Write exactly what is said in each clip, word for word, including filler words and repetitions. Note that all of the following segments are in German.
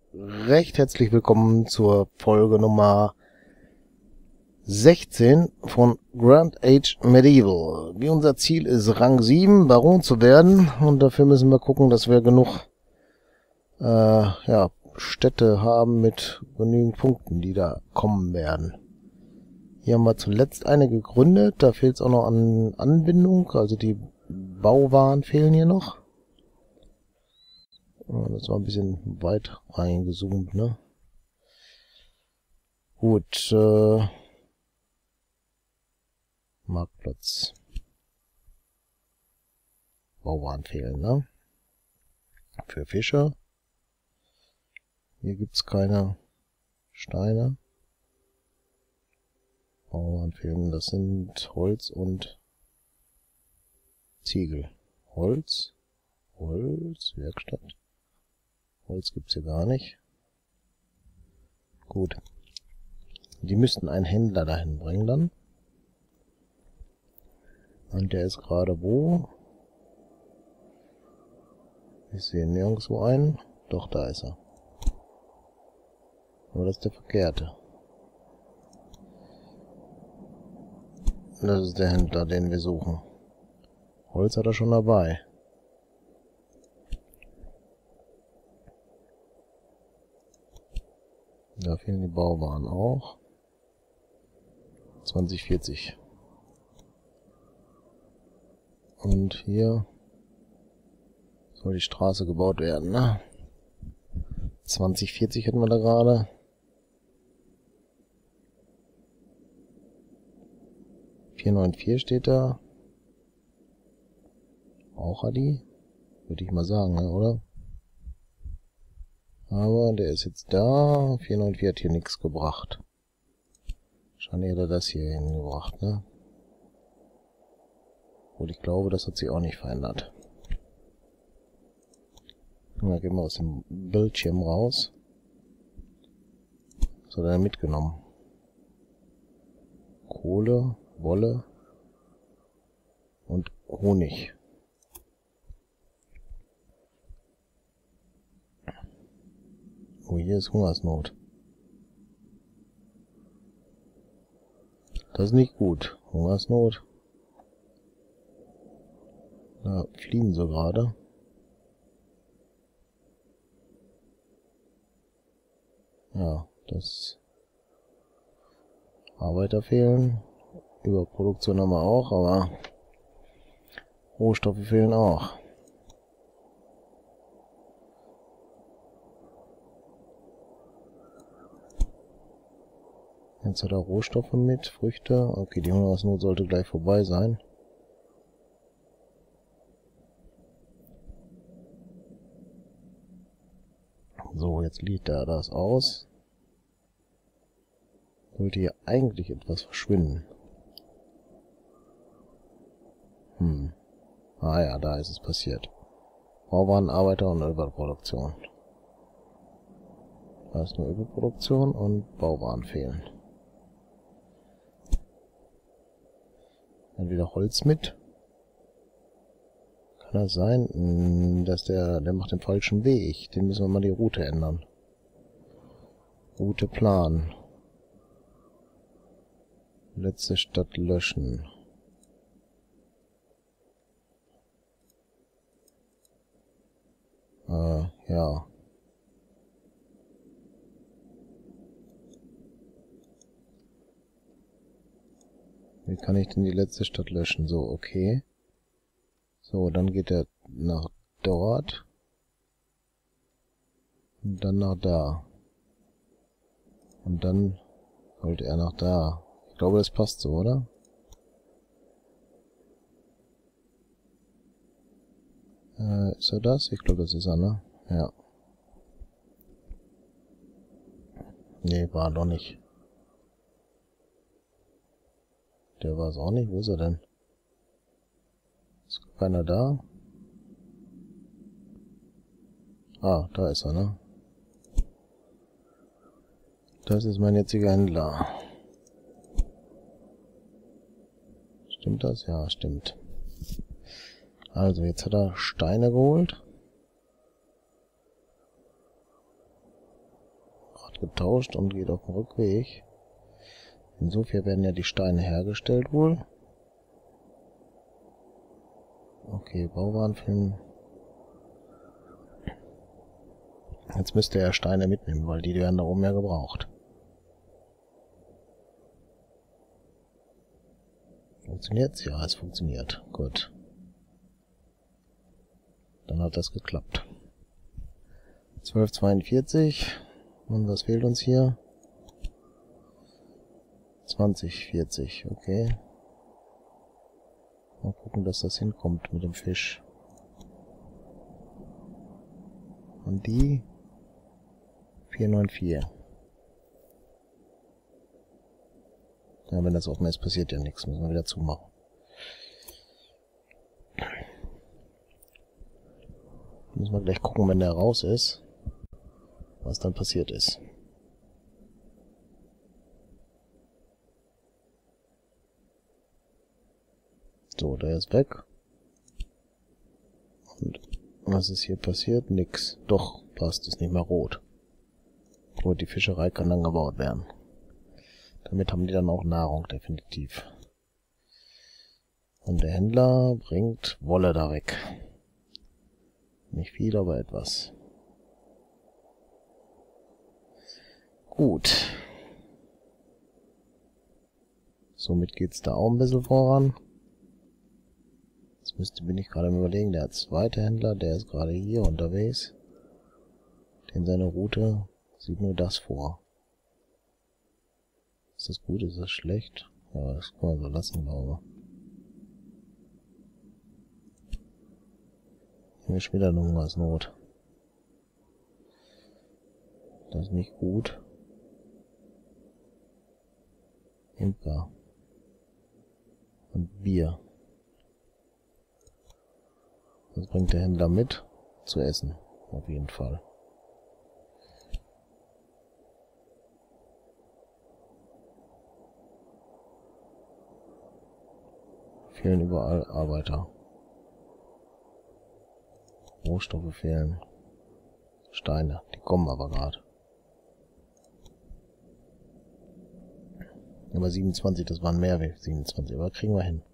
recht herzlich willkommen zur Folge Nummer sechzehn von Grand Age Medieval. Wie unser Ziel ist, Rang sieben Baron zu werden, und dafür müssen wir gucken, dass wir genug äh, ja, Städte haben mit genügend Punkten, die da kommen werden. Hier haben wir zuletzt eine gegründet, da fehlt es auch noch an Anbindung, also die Bauwaren fehlen hier noch. Das war ein bisschen weit reingezoomt, ne? Gut, äh, Marktplatz. Bauwaren fehlen, ne? Für Fische. Hier gibt's keine Steine. Bauwaren fehlen, das sind Holz und Ziegel. Holz, Holz, Werkstatt. Holz gibt's hier gar nicht. Gut. Die müssten einen Händler dahin bringen dann. Und der ist gerade wo? Ich sehe nirgendwo einen. Doch, da ist er. Aber das ist der verkehrte. Das ist der Händler, den wir suchen. Holz hat er schon dabei. Da fehlen die Bauwaren auch. zwanzig vierzig. Und hier soll die Straße gebaut werden, ne? zwanzig vierzig hätten wir da gerade. vier neun vier steht da. Auch Adi? Würde ich mal sagen, ne, oder? Aber der ist jetzt da. vier neun vier hat hier nichts gebracht. Wahrscheinlich hat er das hier hingebracht, ne? Und ich glaube, das hat sich auch nicht verändert. Und dann gehen wir aus dem Bildschirm raus. Was hat er denn mitgenommen? Kohle, Wolle und Honig. Oh, hier ist Hungersnot. Das ist nicht gut. Hungersnot. Da fliehen sie gerade. Ja, das Arbeiter fehlen. Überproduktion haben wir auch, aber Rohstoffe fehlen auch. Jetzt hat er Rohstoffe mit, Früchte. Okay, die Hungersnot sollte gleich vorbei sein. So, jetzt liegt er das aus. Sollte hier eigentlich etwas verschwinden. Hm. Ah ja, da ist es passiert. Bauwaren, Arbeiter und Überproduktion. Da ist nur Überproduktion und Bauwaren fehlen. Dann wieder Holz mit. Kann das sein, dass der, der macht den falschen Weg. Den müssen wir mal die Route ändern. Route Plan. Letzte Stadt löschen. Äh, ja. Wie kann ich denn die letzte Stadt löschen? So, okay. So, dann geht er nach dort. Und dann nach da. Und dann sollte er nach da. Ich glaube, das passt so, oder? Äh, ist er das? Ich glaube, das ist er, ne? Ja. Nee, war doch nicht. Der war es auch nicht. Wo ist er denn? Ist keiner da? Ah, da ist er, ne? Das ist mein jetziger Händler. Stimmt das? Ja, stimmt. Also, jetzt hat er Steine geholt. getauscht und geht auf den Rückweg. Insofern werden ja die Steine hergestellt wohl. Okay, Bauwarenfilm. Jetzt müsste er Steine mitnehmen, weil die werden da oben ja gebraucht. Funktioniert's? Ja, es funktioniert. Gut. Dann hat das geklappt. zwölf Komma zweiundvierzig. Und was fehlt uns hier? zwanzig Komma vierzig. Okay. Mal gucken, dass das hinkommt mit dem Fisch. Und die vier Komma vierundneunzig. Ja, wenn das offen ist, passiert ja nichts. Müssen wir wieder zumachen. Müssen wir gleich gucken, wenn der raus ist, was dann passiert ist. So, der ist weg. Und was ist hier passiert? Nix. Doch, passt, ist nicht mehr rot. Gut, die Fischerei kann dann gebaut werden. Damit haben die dann auch Nahrung, definitiv. Und der Händler bringt Wolle da weg. Nicht viel, aber etwas. Gut. Somit geht's da auch ein bisschen voran. Jetzt müsste, bin ich gerade am Überlegen, der zweite Händler, der ist gerade hier unterwegs. Denn seine Route sieht nur das vor. Ist das gut, ist das schlecht? Ja, das kann man so lassen, glaube ich. Hier ist schon wieder eine Hungersnot. Das ist nicht gut. Imker. Und Bier. Das bringt der Händler mit zu essen. Auf jeden Fall. Fehlen überall Arbeiter. Rohstoffe fehlen. Steine. Die kommen aber gerade. Aber siebenundzwanzig, das waren mehr wie siebenundzwanzig. Aber kriegen wir hin.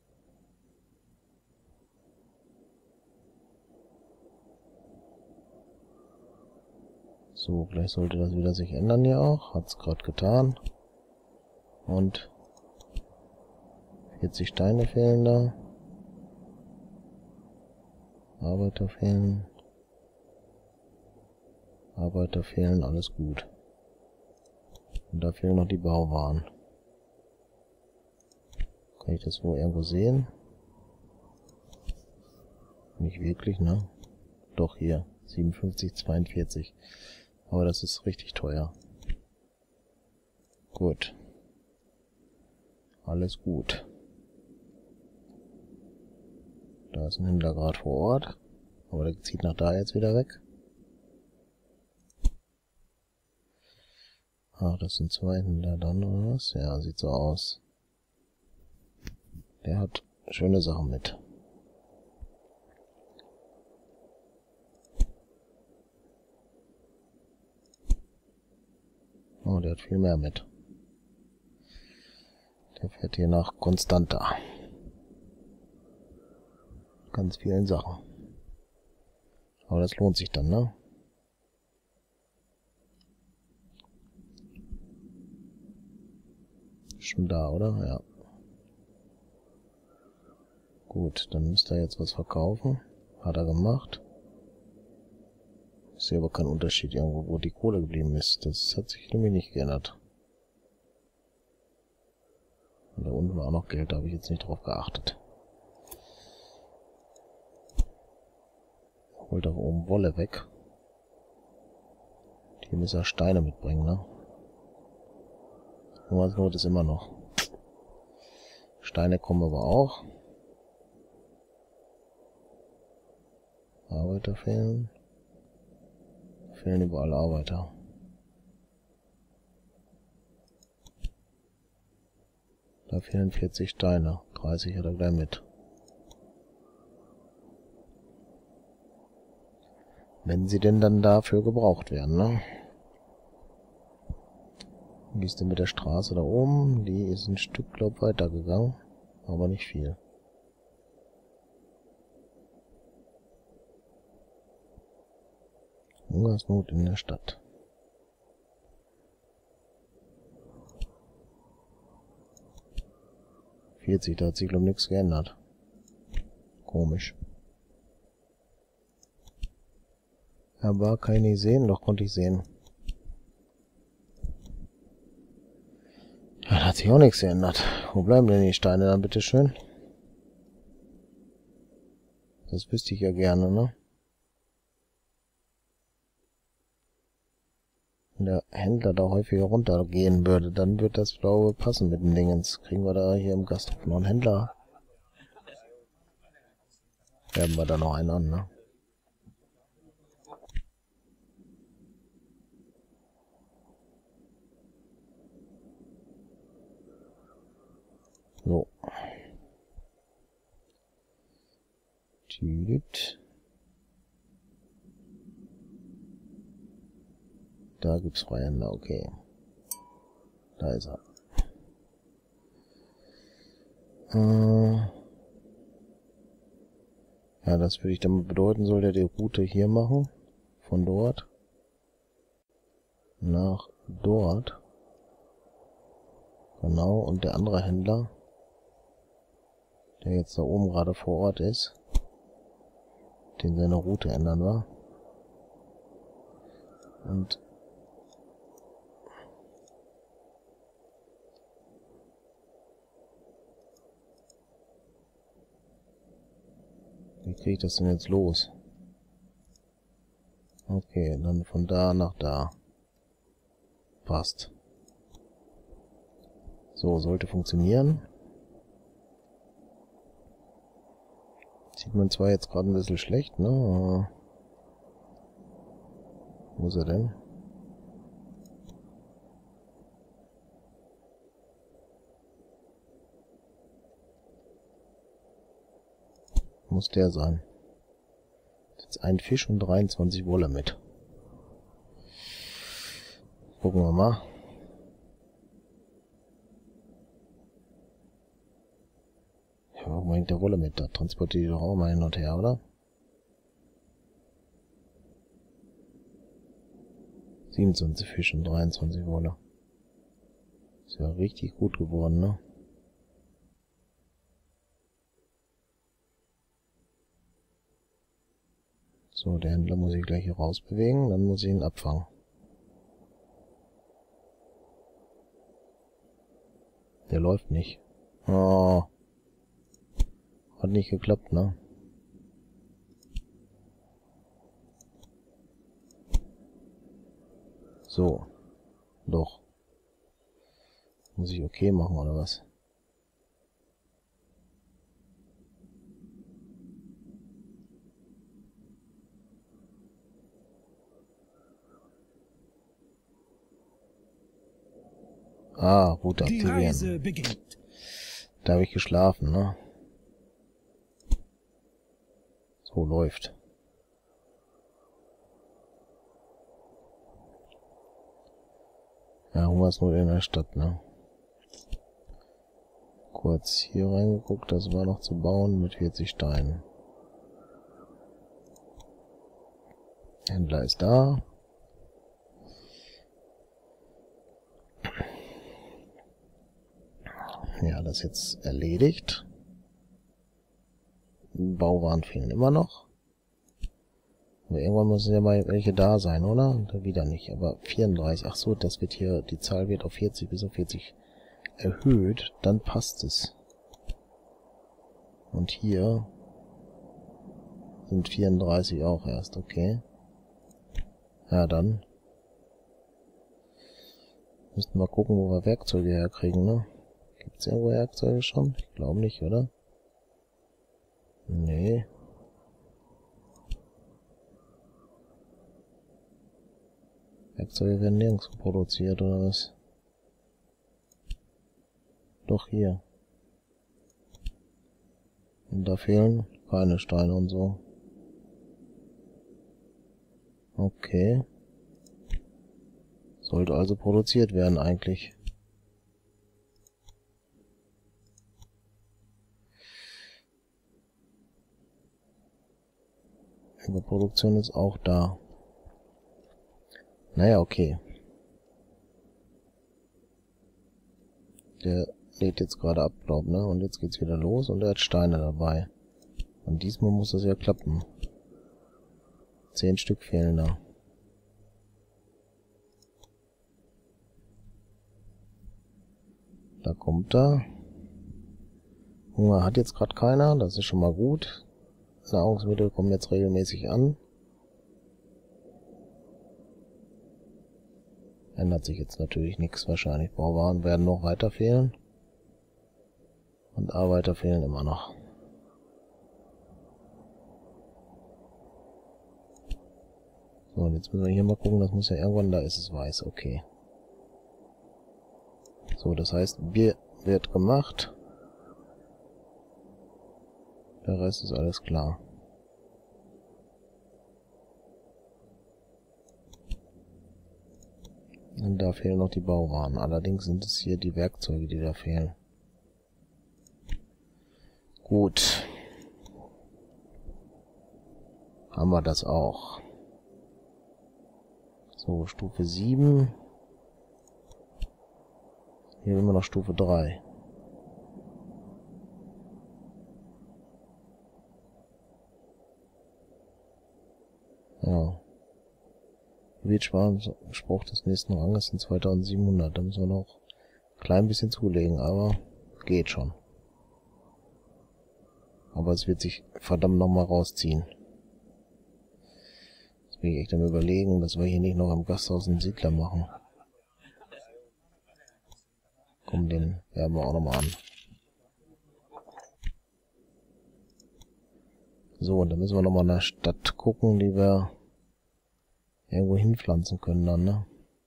So, gleich sollte das wieder sich ändern hier auch. Hat's gerade getan. Und vierzig Steine fehlen da. Arbeiter fehlen. Arbeiter fehlen, alles gut. Und da fehlen noch die Bauwaren. Kann ich das wohl irgendwo sehen? Nicht wirklich, ne? Doch, hier. siebenundfünfzig Komma zweiundvierzig. Aber das ist richtig teuer. Gut. Alles gut. Da ist ein Händler gerade vor Ort. Aber der zieht nach da jetzt wieder weg. Ach, das sind zwei Händler dann, oder was? Ja, sieht so aus. Der hat schöne Sachen mit. Oh, der hat viel mehr mit. Der fährt hier nach Constanta. Ganz vielen Sachen. Aber das lohnt sich dann, ne? Schon da, oder? Ja. Gut, dann müsste er jetzt was verkaufen. Hat er gemacht. Ich sehe aber keinen Unterschied irgendwo, wo die Kohle geblieben ist. Das hat sich nämlich nicht geändert. Und da unten war auch noch Geld, da habe ich jetzt nicht drauf geachtet. Holt da oben Wolle weg. Hier müssen wir Steine mitbringen, ne? Hungersnot ist immer noch. Steine kommen aber auch. Arbeiter fehlen. Fehlen überall Arbeiter. Da fehlen vierzig Steine. dreißig hat er gleich mit. Wenn sie denn dann dafür gebraucht werden, ne? Wie ist denn mit der Straße da oben? Die ist ein Stück, glaub ich, weitergegangen. Aber nicht viel. Hungersnot in der Stadt. vierzig, da hat sich, glaub ich, nichts geändert. Komisch. Aber kann ich sehen? Doch, konnte ich sehen. Ja, da hat sich auch nichts geändert. Wo bleiben denn die Steine dann, bitteschön? Das wüsste ich ja gerne, ne? Wenn der Händler da häufiger runtergehen würde, dann wird das, glaube ich, passen mit den Dingens. Kriegen wir da hier im Gasthof noch einen Händler? Werben wir da noch einen an, ne? So. Tüdit. Da gibt's Freihändler, okay. Da ist er. Äh ja, das würde ich dann bedeuten, soll der die Route hier machen. Von dort. Nach dort. Genau, und der andere Händler, der jetzt da oben gerade vor Ort ist, den seine Route ändern wir. Und wie kriege ich das denn jetzt los? Okay, dann von da nach da. Passt. So, sollte funktionieren. Sieht man zwar jetzt gerade ein bisschen schlecht, ne? Wo ist er denn? Muss der sein. Jetzt ein Fisch und dreiundzwanzig Wolle mit. Gucken wir mal. Ja, warum hängt der Wolle mit? Da transportiert die doch auch mal hin und her, oder? siebenundzwanzig Fisch und dreiundzwanzig Wolle. Ist ja richtig gut geworden, ne? So, der Händler muss ich gleich hier rausbewegen, dann muss ich ihn abfangen. Der läuft nicht. Oh. Hat nicht geklappt, ne? So. Doch. Muss ich okay machen, oder was? Ah, Route aktivieren. Da habe ich geschlafen, ne? So läuft. Ja, Hungersnot in der Stadt, ne? Kurz hier reingeguckt, das war noch zu bauen mit vierzig Steinen. Händler ist da. Ja, das ist jetzt erledigt. Bauwaren fehlen immer noch. Aber irgendwann müssen ja mal welche da sein, oder? Da wieder nicht. Aber vierunddreißig. Ach so, das wird hier, die Zahl wird auf vierzig bis auf vierzig erhöht. Dann passt es. Und hier sind vierunddreißig auch erst, okay. Ja, dann müssten wir gucken, wo wir Werkzeuge herkriegen, ne? Gibt's irgendwo Werkzeuge schon? Ich glaube nicht, oder? Nee. Werkzeuge werden nirgends produziert, oder was? Doch hier. Und da fehlen keine Steine und so. Okay. Sollte also produziert werden eigentlich. Überproduktion ist auch da. Naja, okay. Der lädt jetzt gerade ab, glaub, ne? Und jetzt geht's wieder los und er hat Steine dabei. Und diesmal muss das ja klappen. Zehn Stück fehlen da. Da kommt er. Hunger hat jetzt gerade keiner, das ist schon mal gut. Nahrungsmittel kommen jetzt regelmäßig an. Ändert sich jetzt natürlich nichts wahrscheinlich. Bauwaren werden noch weiter fehlen. Und Arbeiter fehlen immer noch. So, und jetzt müssen wir hier mal gucken, das muss ja irgendwann, da ist es weiß, okay. So, das heißt, Bier wird gemacht. Der Rest ist alles klar. Und da fehlen noch die Bauwaren. Allerdings sind es hier die Werkzeuge, die da fehlen. Gut. Haben wir das auch. So, Stufe sieben. Hier immer noch Stufe drei. Ja. Gebetsspruch des nächsten Ranges sind zweitausendsiebenhundert. Da müssen wir noch ein klein bisschen zulegen, aber geht schon. Aber es wird sich verdammt nochmal rausziehen. Jetzt bin ich echt am Überlegen, dass wir hier nicht noch am Gasthaus einen Siedler machen. Komm, den werben wir auch nochmal an. So, und dann müssen wir nochmal in der Stadt gucken, die wir irgendwo hinpflanzen können dann, ne?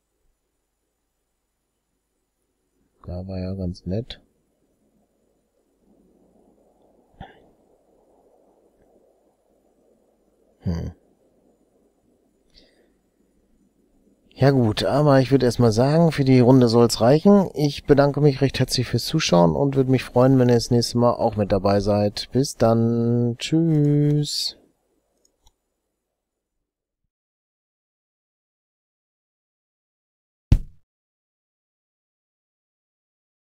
Da war ja ganz nett. Hm. Ja gut, aber ich würde erstmal sagen, für die Runde soll es reichen. Ich bedanke mich recht herzlich fürs Zuschauen und würde mich freuen, wenn ihr das nächste Mal auch mit dabei seid. Bis dann. Tschüss.